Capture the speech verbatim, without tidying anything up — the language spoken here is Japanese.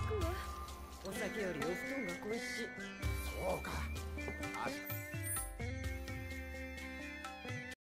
くわ。お酒よりお布団が恋しい。 そうか。あ